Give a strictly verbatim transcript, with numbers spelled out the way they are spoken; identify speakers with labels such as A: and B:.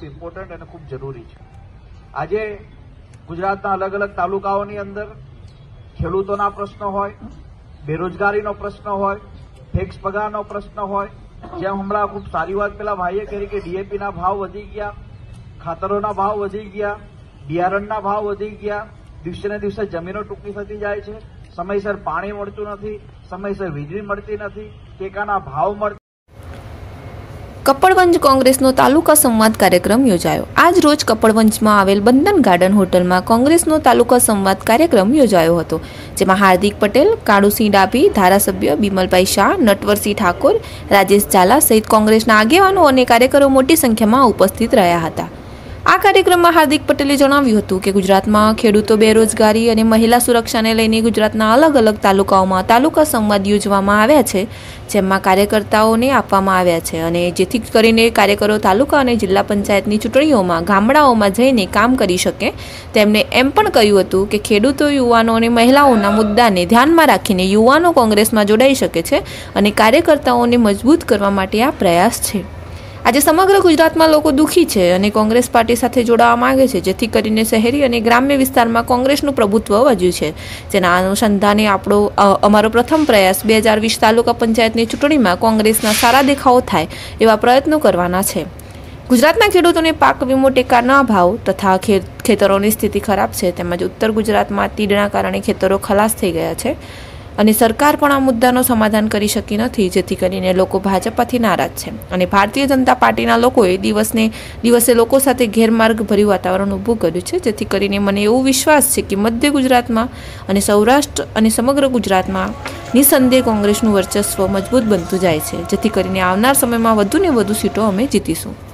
A: Important અને ખૂબ જરૂરી છે। આજે ગુજરાતના અલગ અલગ તાલુકાઓની અંદર ખેડૂતોના પ્રશ્નો હોય, બેરોજગારીનો પ્રશ્ન હોય, ફિક્સ પગારનો પ્રશ્ન હોય, જેમ હમણાં ખૂબ સારી વાત પેલા ભાઈએ કરી કે ડીએપીના ભાવ વધી ગયા, ખાતરોના ભાવ વધી ગયા, બિયારણના ભાવ વધી ગયા, દિવસે ને દિવસે જમીનો ટૂંકી થતી જાય છે, સમયસર પાણી મળતું નથી, સમયસર વીજળી મળતી નથી, ટેકાના ભાવ મળતા।
B: કપડવંજ કોંગ્રેસનો તાલુકા સંવાદ કાર્યક્રમ યોજાયો। આજ રોજ કપડવંજમાં આવેલ બંધન ગાર્ડન હોટલમાં કોંગ્રેસનો તાલુકા સંવાદ કાર્યક્રમ યોજાયો હતો, જેમાં હાર્દિક પટેલ, કાળુસિંહ ડાભી, ધારાસભ્ય બિમલભાઈ શાહ, નટવરસિંહ ઠાકોર, રાજેશ ઝાલા સહિત કોંગ્રેસના આગેવાનો અને કાર્યકરો મોટી સંખ્યામાં ઉપસ્થિત રહ્યા હતા। આ કાર્યક્રમમાં હાર્દિક પટેલે જણાવ્યું હતું કે ગુજરાતમાં ખેડૂતો, બેરોજગારી અને મહિલા સુરક્ષાને લઈને ગુજરાતના અલગ અલગ તાલુકાઓમાં તાલુકા સંવાદ યોજવામાં આવ્યા છે, જેમાં કાર્યકર્તાઓને આપવામાં આવ્યા છે અને જેથી કરીને કાર્યકરો તાલુકા અને જિલ્લા પંચાયતની ચૂંટણીઓમાં ગામડાઓમાં જઈને કામ કરી શકે। તેમણે એમ પણ કહ્યું હતું કે ખેડૂતો, યુવાનો અને મહિલાઓના મુદ્દાને ધ્યાનમાં રાખીને યુવાનો કોંગ્રેસમાં જોડાઈ શકે છે અને કાર્યકર્તાઓને મજબૂત કરવા માટે આ પ્રયાસ છે। આજે સમગ્ર ગુજરાતમાં લોકો દુઃખી છે અને કોંગ્રેસ પાર્ટી સાથે જોડાવા માંગે છે, જેથી કરીને શહેરી અને ગ્રામ્ય વિસ્તારમાં કોંગ્રેસનું પ્રભુત્વ વધ્યું છે, જેના અનુસંધાને આપણો અમારો પ્રથમ પ્રયાસ બે હજાર વીસ તાલુકા પંચાયતની ચૂંટણીમાં કોંગ્રેસના સારા દેખાવો થાય એવા પ્રયત્નો કરવાના છે। ગુજરાતના ખેડૂતોને પાક વીમો, ટેકાના ભાવ તથા ખેતરોની સ્થિતિ ખરાબ છે, તેમજ ઉત્તર ગુજરાતમાં તીડના કારણે ખેતરો ખલાસ થઈ ગયા છે અને સરકાર પણ આ મુદ્દાનો સમાધાન કરી શકી નથી, જેથી કરીને લોકો ભાજપથી નારાજ છે અને ભારતીય જનતા પાર્ટીના લોકોએ દિવસને દિવસે લોકો સાથે ગેરમાર્ગ ભર્યું વાતાવરણ ઊભું કર્યું છે, જેથી કરીને મને એવો વિશ્વાસ છે કે મધ્ય ગુજરાતમાં અને સૌરાષ્ટ્ર અને સમગ્ર ગુજરાતમાં નિસંદેહ કોંગ્રેસનું વર્ચસ્વ મજબૂત બનતું જાય છે, જેથી કરીને આવનાર સમયમાં વધુને વધુ સીટો અમે જીતીશું।